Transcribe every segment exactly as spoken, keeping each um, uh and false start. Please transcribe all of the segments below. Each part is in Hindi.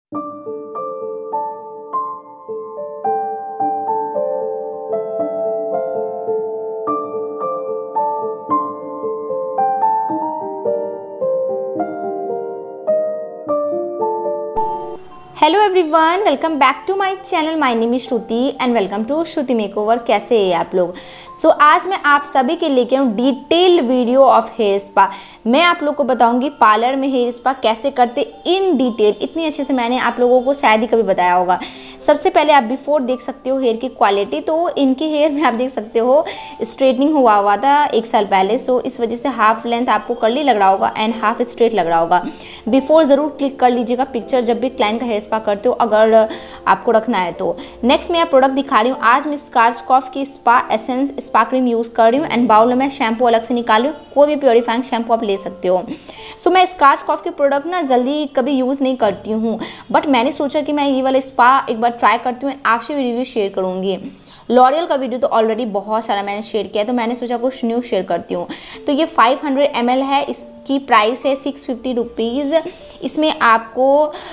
Hello everyone, welcome back to my channel. My name is Shruti and welcome to Shruti makeover. कैसे हैं आप लोग? सो so, आज मैं आप सभी के लेके हूँ detailed video of hair spa. मैं आप लोग को बताऊंगी पार्लर में हेयर स्पा कैसे करते इन डिटेल। इतनी अच्छे से मैंने आप लोगों को शायद ही कभी बताया होगा। सबसे पहले आप बिफोर देख सकते हो हेयर की क्वालिटी। तो इनके हेयर में आप देख सकते हो स्ट्रेटनिंग हुआ हुआ था एक साल पहले, सो इस वजह से हाफ लेंथ आपको कर्ली लग रहा होगा एंड हाफ स्ट्रेट लग रहा होगा। बिफोर ज़रूर क्लिक कर लीजिएगा पिक्चर जब भी क्लाइंट का हेयर स्पा करते हो, अगर आपको रखना है तो। नेक्स्ट मैं प्रोडक्ट दिखा रही हूँ। आज मैं स्कार्चकॉफ की spa essence spa cream use कर रही हूँ एंड बाउल में शैम्पू अलग से निकाल रही हूँ। कोई भी प्योरीफाइंग शैम्पू आप ले सकते हो। सो so, मैं स्कार्चकॉफ के प्रोडक्ट ना जल्दी कभी यूज़ नहीं करती हूँ, बट मैंने सोचा कि मैं ये वाला स्पा एक बार ट्राई करती हूँ, आपसे भी रिव्यू शेयर करूँगी। लॉरियल का वीडियो तो ऑलरेडी बहुत सारा मैंने शेयर किया है, तो मैंने सोचा कुछ न्यू शेयर करती हूँ। तो ये फाइव हंड्रेड एम एल है, इसकी प्राइस है सिक्स फिफ्टी रुपीज़। इसमें आपको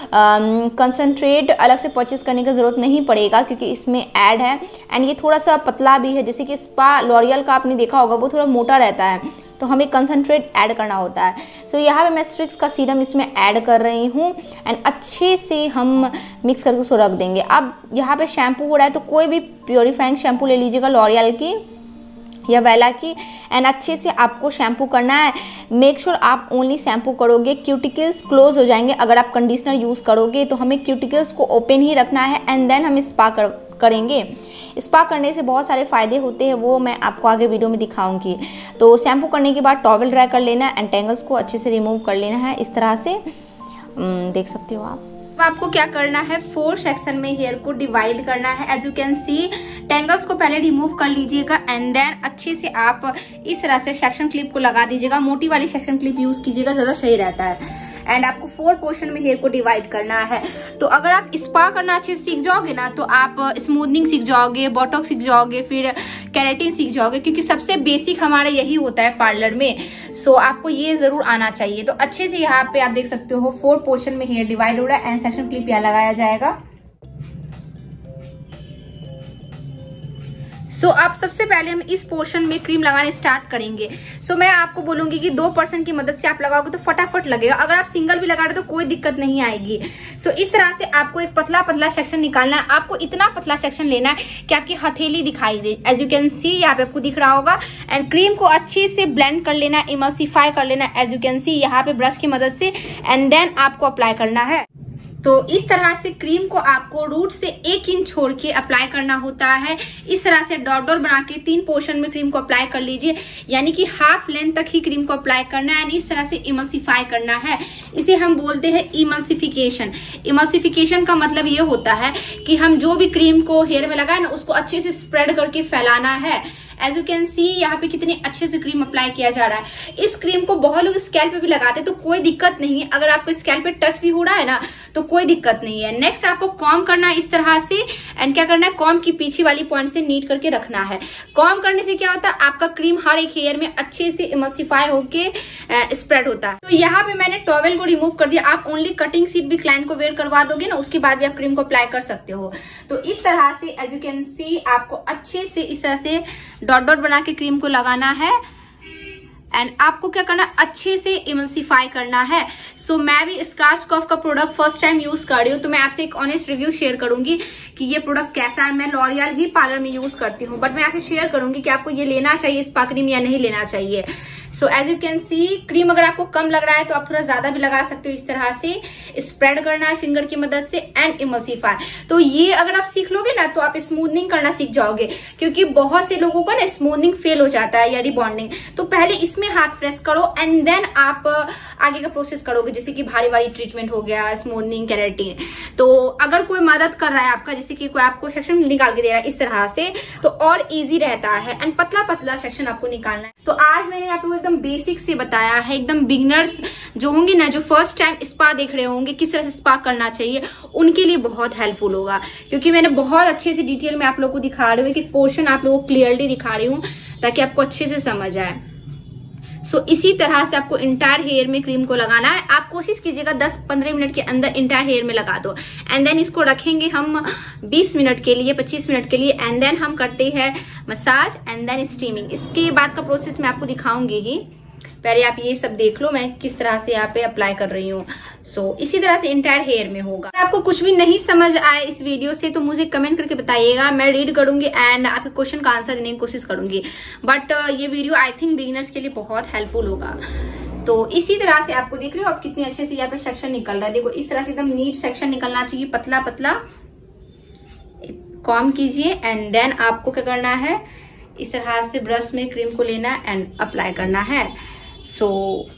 कंसनट्रेट अलग से परचेस करने की ज़रूरत नहीं पड़ेगा क्योंकि इसमें ऐड है एंड ये थोड़ा सा पतला भी है। जैसे कि स्पा लॉरियल का आपने देखा होगा वो थोड़ा मोटा रहता है, तो हमें कंसनट्रेट ऐड करना होता है। सो so, यहाँ पे मैं स्ट्रिक्स का सीरम इसमें ऐड कर रही हूँ एंड अच्छे से हम मिक्स करके उसको रख देंगे। अब यहाँ पे शैम्पू हो रहा है तो कोई भी प्योरीफाइंग शैम्पू ले लीजिएगा, लॉरियल की या वेला की, एंड अच्छे से आपको शैम्पू करना है। मेक श्योर आप ओनली शैम्पू करोगे, क्यूटिकल्स क्लोज हो जाएंगे। अगर आप कंडीशनर यूज़ करोगे तो हमें क्यूटिकल्स को ओपन ही रखना है एंड देन हम स्पा कर करेंगे। स्पा करने से बहुत सारे फ़ायदे होते हैं, वो मैं आपको आगे वीडियो में दिखाऊंगी। तो शैम्पू करने के बाद टॉवल ड्राई कर लेना एंड टेंगल्स को अच्छे से रिमूव कर लेना है। इस तरह से देख सकते हो आप। अब आपको क्या करना है, फोर सेक्शन में हेयर को डिवाइड करना है। As you can see tangles को पहले रिमूव कर लीजिएगा एंड देन अच्छे से आप इस तरह से सेक्शन क्लिप को लगा दीजिएगा। मोटी वाली सेक्शन क्लिप यूज कीजिएगा, ज्यादा सही रहता है। एंड आपको फोर पोर्शन में हेयर को डिवाइड करना है। तो अगर आप स्पा करना अच्छे से सीख जाओगे ना तो आप स्मूथनिंग सीख जाओगे, बॉटॉक्स सीख जाओगे, फिर केराटिन सीख जाओगे, क्योंकि सबसे बेसिक हमारा यही होता है पार्लर में। सो आपको ये जरूर आना चाहिए। तो अच्छे से यहाँ पे आप देख सकते हो फोर पोर्शन में हेयर डिवाइड हो रहा है एंड सेक्शन क्लिप यहाँ लगाया जाएगा। सो so, अब सबसे पहले हम इस पोर्शन में क्रीम लगाने स्टार्ट करेंगे। सो so, मैं आपको बोलूंगी कि दो पर्सन की मदद से आप लगाओगे तो फटाफट लगेगा। अगर आप सिंगल भी लगा रहे तो कोई दिक्कत नहीं आएगी। सो so, इस तरह से आपको एक पतला पतला सेक्शन निकालना है। आपको इतना पतला सेक्शन लेना है कि आपकी हथेली दिखाई दे। एज यू कैन सी यहाँ पे आपको दिख रहा होगा। एंड क्रीम को अच्छे से ब्लेंड कर लेना, इमल्सिफाई कर लेना एज यू कैन सी यहाँ पे ब्रश की मदद से, एंड देन आपको अप्लाई करना है। तो इस तरह से क्रीम को आपको रूट से एक इंच छोड़ के अप्लाई करना होता है। इस तरह से डॉट डॉट बना के तीन पोर्शन में क्रीम को अप्लाई कर लीजिए, यानी कि हाफ लेंथ तक ही क्रीम को अप्लाई करना है एंड इस तरह से इमल्सिफाई करना है। इसे हम बोलते हैं इमल्सिफिकेशन। इमल्सिफिकेशन का मतलब ये होता है कि हम जो भी क्रीम को हेयर में लगाए ना उसको अच्छे से स्प्रेड करके फैलाना है। एज यू कैन सी यहाँ पे कितने अच्छे से क्रीम अप्लाई किया जा रहा है। इस क्रीम को बहुत लोग स्कैल्प पे भी लगाते हैं तो कोई दिक्कत नहीं है। अगर आपको स्कैल्प पे टच भी हो रहा है ना तो कोई दिक्कत नहीं है। नेक्स्ट आपको कॉम्ब करना है इस तरह से एंड क्या करना है, कॉम्ब की पीछे वाली पॉइंट से नीट करके रखना है। कॉम्ब करने से क्या होता है, आपका क्रीम हर एक हेयर में अच्छे से इमल्सिफाई होके स्प्रेड होता है। तो यहाँ पे मैंने टॉवेल को रिमूव कर दिया। आप ओनली कटिंग सीट भी क्लाइंट को वेयर करवा दोगे ना, उसके बाद भी आप क्रीम को अप्लाई कर सकते हो। तो इस तरह से एज यू कैन सी आपको अच्छे से इस तरह से डॉट डॉट बना के क्रीम को लगाना है एंड आपको क्या करना है, अच्छे से इमल्सिफाई करना है। सो so, मैं भी स्कार्चकॉफ का प्रोडक्ट फर्स्ट टाइम यूज कर रही हूँ, तो मैं आपसे एक ऑनेस्ट रिव्यू शेयर करूंगी कि ये प्रोडक्ट कैसा है। मैं लॉरियल ही पार्लर में यूज करती हूँ, बट मैं आपसे शेयर करूंगी कि आपको ये लेना चाहिए स्पा क्रीम या नहीं लेना चाहिए। So as you can see cream अगर आपको कम लग रहा है तो आप थोड़ा ज्यादा भी लगा सकते हो। इस तरह से स्प्रेड करना है फिंगर की मदद से एंड इमल्सिफाई। तो ये अगर आप सीख लोगे ना तो आप स्मूथनिंग करना सीख जाओगे, क्योंकि बहुत से लोगों का ना स्मूथनिंग फेल हो जाता है या रिबॉन्डिंग। तो पहले इसमें हाथ प्रेस करो एंड देन आप आगे का प्रोसेस करोगे, जैसे कि भारी भारी ट्रीटमेंट हो गया, स्मूथनिंग, केराटिन। तो अगर कोई मदद कर रहा है आपका, जैसे कि कोई आपको सेक्शन निकाल के दे रहा है इस तरह से, तो और इजी रहता है एंड पतला पतला सेक्शन आपको निकालना है। तो आज मैंने आप लोगों को एकदम बेसिक से बताया है। एकदम बिगिनर्स जो होंगे ना, जो फर्स्ट टाइम स्पा देख रहे होंगे किस तरह से स्पा करना चाहिए, उनके लिए बहुत हेल्पफुल होगा, क्योंकि मैंने बहुत अच्छे से डिटेल में आप लोगों को दिखा रही हूँ, कि पोर्शन आप लोगों को क्लियरली दिखा रही हूँ ताकि आपको अच्छे से समझ आए। सो so, इसी तरह से आपको इंटायर हेयर में क्रीम को लगाना है। आप कोशिश कीजिएगा दस पंद्रह मिनट के अंदर इंटायर हेयर में लगा दो। एंड देन इसको रखेंगे हम बीस मिनट के लिए, पच्चीस मिनट के लिए। एंड देन हम करते हैं मसाज एंड देन स्टीमिंग। इसके बाद का प्रोसेस मैं आपको दिखाऊंगी ही, पहले आप ये सब देख लो मैं किस तरह से यहाँ पे अप्लाई कर रही हूँ। सो so, इसी तरह से इंटायर हेयर में होगा। अगर आपको कुछ भी नहीं समझ आए इस वीडियो से तो मुझे कमेंट करके बताइएगा, मैं रीड करूंगी एंड आपके क्वेश्चन का आंसर देने की कोशिश करूंगी। बट uh, ये वीडियो आई थिंक बिगिनर्स के लिए बहुत हेल्पफुल होगा। तो इसी तरह से आपको देख रहे हो आप कितने अच्छे से यहाँ पे सेक्शन निकल रहा है। देखो इस तरह से एकदम नीट सेक्शन निकलना चाहिए, पतला पतला। कॉम कीजिए एंड देन आपको क्या करना है, इस तरह से ब्रश में क्रीम को लेना एंड अप्लाई करना है। सो so,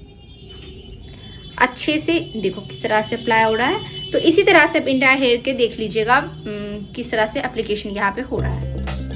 अच्छे से देखो किस तरह से अप्लाई हो रहा है। तो इसी तरह से आप इंटायर हेयर के देख लीजिएगा किस तरह से एप्लीकेशन यहाँ पे हो रहा है।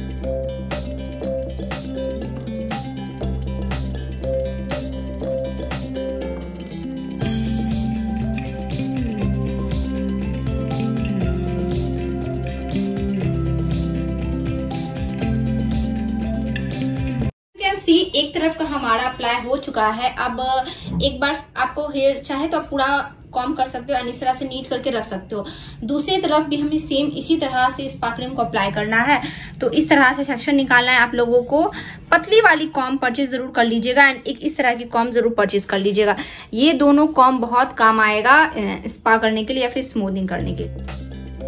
सी एक तरफ का हमारा अप्लाई हो चुका है। अब एक बार आपको हेयर चाहे तो आप पूरा कॉम कर सकते हो, इस तरह से नीट करके रख सकते हो। दूसरी तरफ भी हमें सेम इसी तरह से स्पा क्रीम को अप्लाई करना है। तो इस तरह से सेक्शन निकालना है आप लोगों को। पतली वाली कॉम परचेज जरूर कर लीजिएगा एंड एक इस तरह की कॉम जरूर परचेज कर लीजिएगा। ये दोनों कॉम बहुत काम आएगा स्पा करने के लिए या फिर स्मूथिंग करने के लिए।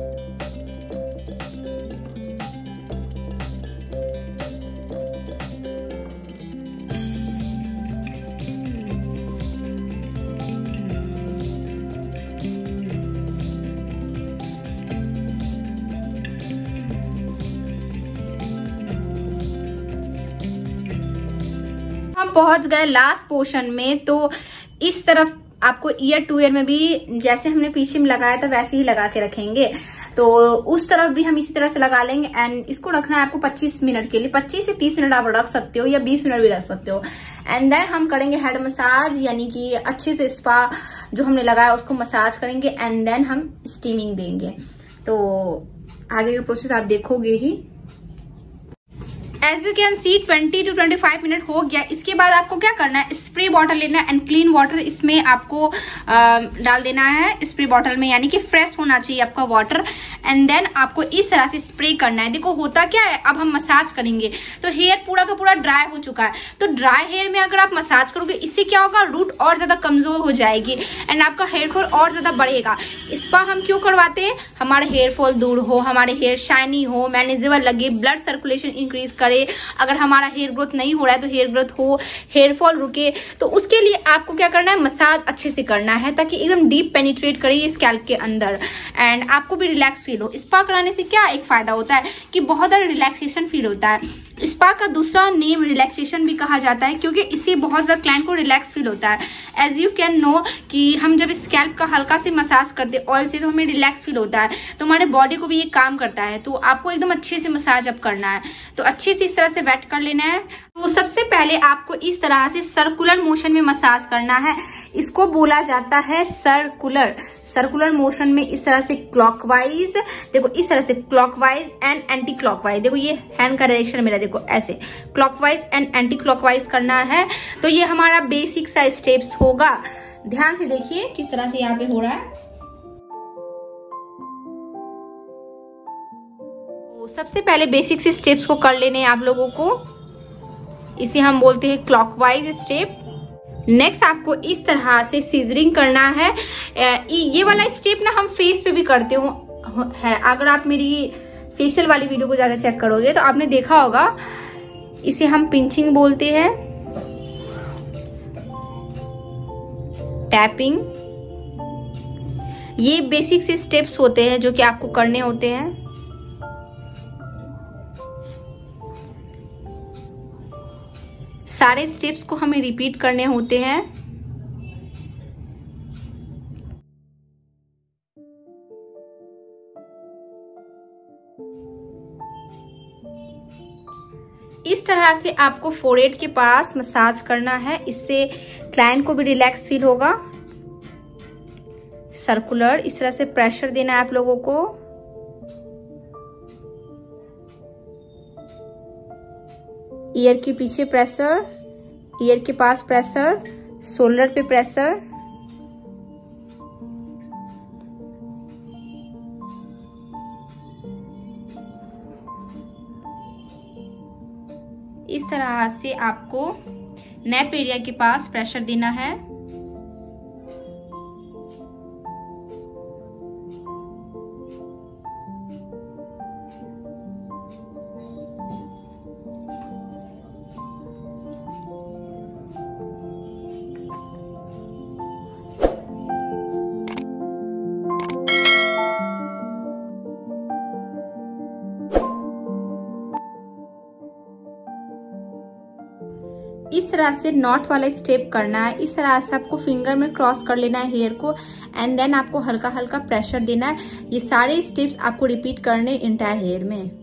हम पहुंच गए लास्ट पोर्शन में। तो इस तरफ आपको ईयर टू ईयर में भी जैसे हमने पीछे में लगाया था वैसे ही लगा के रखेंगे। तो उस तरफ भी हम इसी तरह से लगा लेंगे एंड इसको रखना है आपको पच्चीस मिनट के लिए। पच्चीस से तीस मिनट आप रख सकते हो या बीस मिनट भी रख सकते हो। एंड देन हम करेंगे हेड मसाज, यानी कि अच्छे से स्पा जो हमने लगाया उसको मसाज करेंगे एंड देन हम स्टीमिंग देंगे। तो आगे का प्रोसेस आप देखोगे ही। As you can see twenty two twenty five minute हो गया। इसके बाद आपको क्या करना है, स्प्रे बॉटल लेना है एंड क्लीन वाटर इसमें आपको आ, डाल देना है स्प्रे बॉटल में, यानी कि फ्रेश होना चाहिए आपका वाटर। एंड देन आपको इस तरह से स्प्रे करना है। देखो होता क्या है, अब हम मसाज करेंगे तो हेयर पूरा का पूरा ड्राई हो चुका है। तो ड्राई हेयर में अगर आप मसाज करोगे इससे क्या होगा, रूट और ज्यादा कमजोर हो जाएगी एंड आपका हेयर फॉल और ज्यादा बढ़ेगा। स्पा हम क्यों करवाते हैं, हमारा हेयर फॉल दूर हो, हमारे हेयर शाइनी हो, मैनेजेबल लगे, ब्लड सर्कुलेशन इंक्रीज करे। अगर हमारा हेयर ग्रोथ नहीं हो रहा है तो हेयर ग्रोथ हो, हेयर फॉल रुके, तो उसके लिए आपको क्या करना है, मसाज अच्छे से करना है ताकि एकदम डीप पेनिट्रेट करे स्कैल्प के अंदर एंड आपको भी रिलैक्स फील हो। स्पा कराने से क्या एक फायदा होता है कि बहुत ज्यादा रिलैक्सेशन फील होता है। स्पा का दूसरा नेम रिलैक्सेशन भी कहा जाता है क्योंकि इससे बहुत ज्यादा क्लाइंट को रिलैक्स फील होता है। एज यू कैन नो कि हम जब स्कैल्प का हल्का से मसाज करते हैं ऑयल से तो हमें रिलैक्स फील होता है, तो हमारे बॉडी को भी ये काम करता है। तो आपको एकदम अच्छे से मसाज अब करना है, तो अच्छे से इस तरह से वेट कर लेना है। तो सबसे पहले आपको इस तरह से सर्कुलर मोशन में मसाज करना है। इसको बोला जाता है सर्कुलर सर्कुलर मोशन में इस तरह से क्लॉकवाइज, देखो इस तरह से क्लॉकवाइज एंड एंटी क्लॉकवाइज। देखो ये हैंड का डायरेक्शन मेरा, देखो ऐसे क्लॉकवाइज एंड एंटी क्लॉकवाइज करना है। तो ये हमारा बेसिक सा स्टेप्स होगा। ध्यान से देखिए किस तरह से यहाँ पे हो रहा है। तो सबसे पहले बेसिक से स्टेप्स को कर लेने आप लोगों को, इसे हम बोलते हैं क्लॉकवाइज स्टेप। नेक्स्ट आपको इस तरह से सीजरिंग करना है। ये वाला स्टेप ना हम फेस पे भी करते हो है। अगर आप मेरी फेशियल वाली वीडियो को जाकर चेक करोगे तो आपने देखा होगा, इसे हम पिंचिंग बोलते हैं, टैपिंग। ये बेसिक से स्टेप्स होते हैं जो कि आपको करने होते हैं। सारे स्टेप्स को हमें रिपीट करने होते हैं। इस तरह से आपको फोरहेड के पास मसाज करना है, इससे क्लाइंट को भी रिलैक्स फील होगा। सर्कुलर इस तरह से प्रेशर देना है आप लोगों को। ईयर के पीछे प्रेशर ईयर के पास प्रेशर, शोल्डर पे प्रेशर, इस तरह से आपको नेप एरिया के पास प्रेशर देना है। इस तरह से नॉट वाला स्टेप करना है। इस तरह से आपको फिंगर में क्रॉस कर लेना है हेयर को एंड देन आपको हल्का हल्का प्रेशर देना है। ये सारे स्टेप्स आपको रिपीट करने इंटायर हेयर में।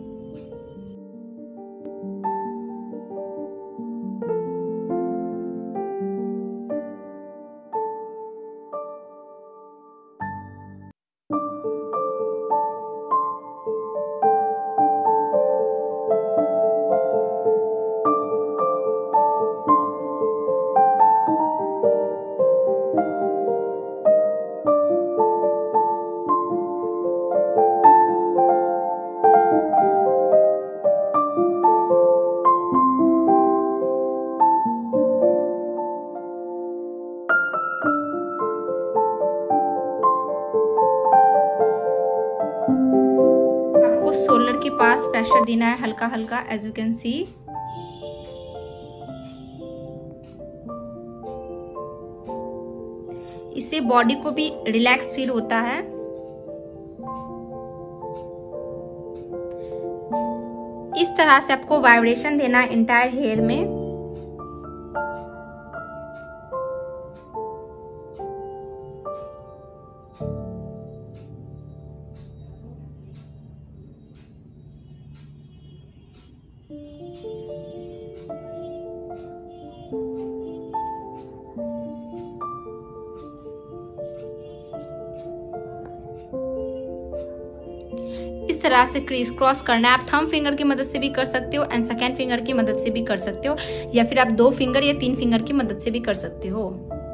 शोल्डर के पास प्रेशर देना है हल्का हल्का, एज यू कैन सी। इससे बॉडी को भी रिलैक्स फील होता है। इस तरह से आपको वाइब्रेशन देना है इंटायर हेयर में। इस तरह से क्रीज क्रॉस करना है। आप थंब फिंगर की मदद से भी कर सकते हो एंड सेकेंड फिंगर की मदद से भी कर सकते हो, या फिर आप दो फिंगर या तीन फिंगर की मदद से भी कर सकते हो।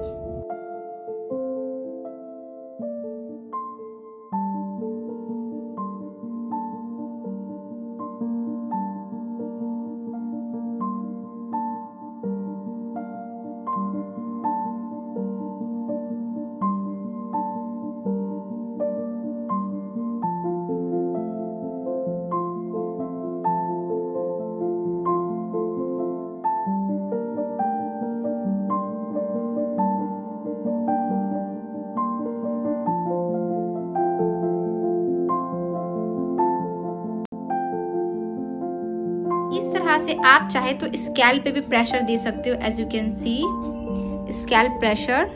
इस तरह से आप चाहे तो स्कैल्प पे भी प्रेशर दे सकते हो, as you can see scalp pressure.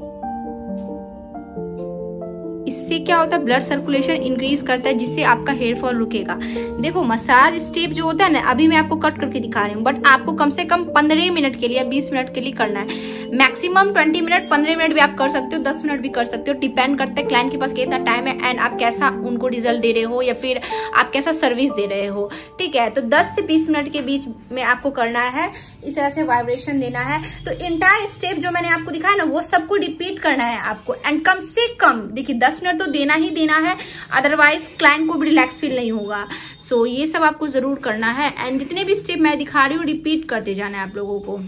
इससे क्या होता है, ब्लड सर्कुलेशन इंक्रीज करता है, जिससे आपका हेयर फॉल रुकेगा। देखो मसाज स्टेप जो होता है ना, अभी मैं आपको कट करके दिखा रही हूँ, बट आपको कम से कम पंद्रह मिनट के लिए या बीस मिनट के लिए करना है। मैक्सिमम बीस मिनट, पंद्रह मिनट भी आप कर सकते हो, दस मिनट भी कर सकते हो, डिपेंड करता है क्लाइंट के पास कितना टाइम है एंड आप कैसा उनको रिजल्ट दे रहे हो या फिर आप कैसा सर्विस दे रहे हो। ठीक है, तो दस से बीस मिनट के बीच में आपको करना है। इस तरह से वाइब्रेशन देना है। तो इंटायर स्टेप जो मैंने आपको दिखाया ना, वो सबको रिपीट करना है आपको एंड कम से कम देखिए दस मिनट तो देना ही देना है, अदरवाइज क्लाइंट को भी रिलैक्स फील नहीं होगा। सो so, ये सब आपको जरूर करना है एंड जितने भी स्टेप मैं दिखा रही हूँ रिपीट करते जाना है आप लोगों को।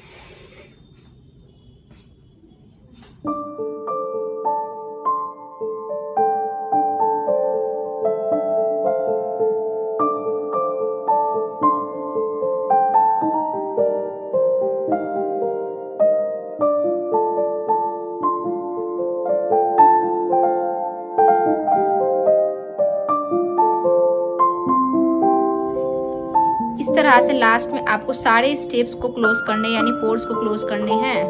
इस तरह से लास्ट में आपको सारे स्टेप्स को क्लोज करने यानी पोर्स को क्लोज करने हैं।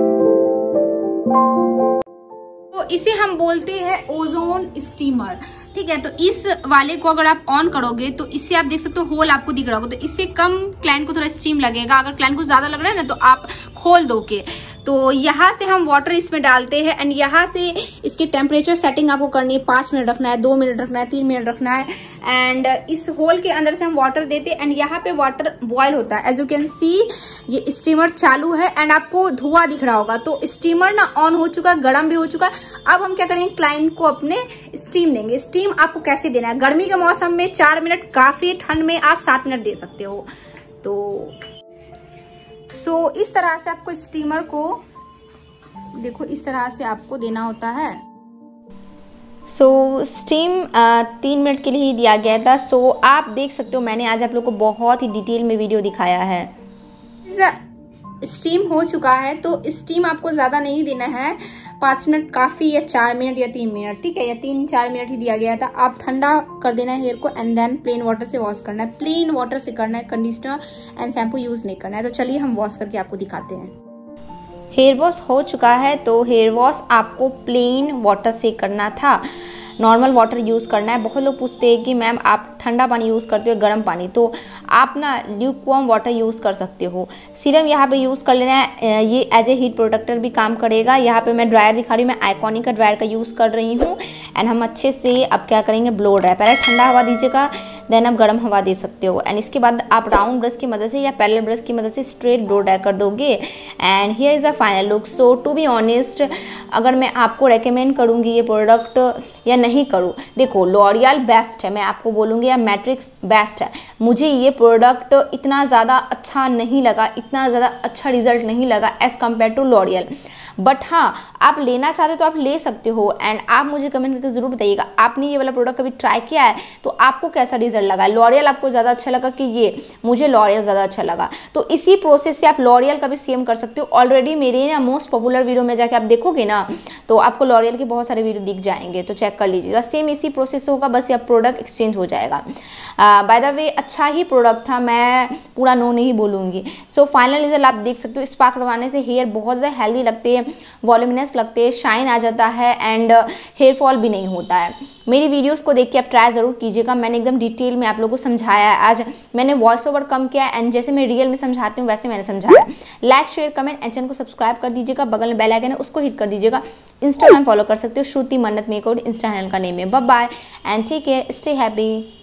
तो इसे हम बोलते हैं ओजोन स्टीमर। ठीक है। तो इस वाले को अगर आप ऑन करोगे तो इससे आप देख सकते हो होल आपको दिख रहा होगा, तो इससे कम क्लाइंट को थोड़ा स्टीम लगेगा। अगर क्लाइंट को ज्यादा लग रहा है ना तो आप खोल दोगे। तो यहाँ से हम वाटर इसमें डालते हैं एंड यहाँ से इसकी टेम्परेचर सेटिंग आपको करनी है। पांच मिनट रखना है, दो मिनट रखना है, तीन मिनट रखना है एंड इस होल के अंदर से हम वाटर देते हैं एंड यहाँ पे वाटर बॉयल होता है। एज यू कैन सी ये स्टीमर चालू है एंड आपको धुआं दिख रहा होगा। तो स्टीमर ना ऑन हो चुका है, गर्म भी हो चुका है। अब हम क्या करेंगे, क्लाइंट को अपने स्टीम देंगे। स्टीम आपको कैसे देना है, गर्मी के मौसम में चार मिनट काफी, ठंड में आप सात मिनट दे सकते हो। तो सो so, इस तरह से आपको स्टीमर को देखो इस तरह से आपको देना होता है। सो so, स्टीम तीन मिनट के लिए ही दिया गया था। सो so, आप देख सकते हो मैंने आज आप लोग को बहुत ही डिटेल में वीडियो दिखाया है। स्टीम हो चुका है तो स्टीम आपको ज्यादा नहीं देना है, पाँच मिनट काफी, या चार मिनट या तीन मिनट, ठीक है, या तीन चार मिनट ही दिया गया था। आप ठंडा कर देना है हेयर को एंड देन प्लेन वाटर से वॉश करना है। प्लेन वाटर से करना है, कंडीशनर एंड शैम्पू यूज नहीं करना है। तो चलिए हम वॉश करके आपको दिखाते हैं। हेयर वॉश हो चुका है तो हेयर वॉश आपको प्लेन वाटर से करना था, नॉर्मल वाटर यूज़ करना है। बहुत लोग पूछते हैं कि मैम आप ठंडा पानी यूज़ करते हो गर्म पानी, तो आप ना ल्यूकवार्म वाटर यूज़ कर सकते हो। सीरम यहाँ पे यूज़ कर लेना है, ये एज ए हीट प्रोटेक्टर भी काम करेगा। यहाँ पे मैं ड्रायर दिखा रही हूँ, मैं आइकॉनिक का ड्रायर का यूज़ कर रही हूँ एंड हम अच्छे से अब क्या करेंगे, ब्लो ड्राई। पहले ठंडा हवा दीजिएगा, देन आप गर्म हवा दे सकते हो एंड इसके बाद आप राउंड ब्रश की मदद से या पैरेलल ब्रश की मदद से स्ट्रेट ब्लो ड्राई कर दोगे and here is a final look. So to be honest, अगर मैं आपको रेकमेंड करूँगी ये प्रोडक्ट या नहीं करूँ, देखो लॉरियल बेस्ट है, मैं आपको बोलूँगी, या मैट्रिक्स बेस्ट है। मुझे ये प्रोडक्ट इतना ज़्यादा अच्छा नहीं लगा, इतना ज़्यादा अच्छा रिजल्ट नहीं लगा as compare to L'Oreal. But हाँ, आप लेना चाहते हो तो आप ले सकते हो एंड आप मुझे कमेंट करके जरूर बताइएगा आपने ये वाला प्रोडक्ट कभी ट्राई किया है तो आपको कैसा रिजल्ट लगा। लॉरियल आपको ज़्यादा अच्छा लगा कि ये, मुझे लॉरियल ज़्यादा अच्छा लगा। तो इसी प्रोसेस से आप लॉरियल का भी सेम कर सकते हो। ऑलरेडी मेरे ना मोस्ट पॉपुलर वीडियो में जाके आप देखोगे ना तो आपको लॉरियल के बहुत सारे वीडियो दिख जाएंगे, तो चेक कर लीजिएगा। सेम इसी प्रोसेस होगा, बस ये प्रोडक्ट एक्सचेंज हो जाएगा। बाय द वे अच्छा ही प्रोडक्ट था, मैं पूरा नो नहीं बोलूँगी। सो फाइनल रिजल्ट आप देख सकते हो। स्पा करवाने से हेयर बहुत ज़्यादा हेल्दी लगते हैं, वॉल्यूमिनस लगते हैं, शाइन आ जाता है एंड हेयर फॉल भी नहीं होता है। मेरी वीडियोस को देख के आप ट्राई ज़रूर कीजिएगा। मैंने एकदम डिटेल में आप लोगों को समझाया है। आज मैंने वॉइस ओवर कम किया एंड जैसे मैं रियल में समझाती हूँ वैसे मैंने समझाया। Like share comment and channel को सब्सक्राइब कर दीजिएगा, बगल में बेल आइकन है उसको हिट कर दीजिएगा। इंस्टाग्राम फॉलो कर सकते हो, Shruti Mannat makeover insta handle का नेम है। Bye bye and take care, stay happy.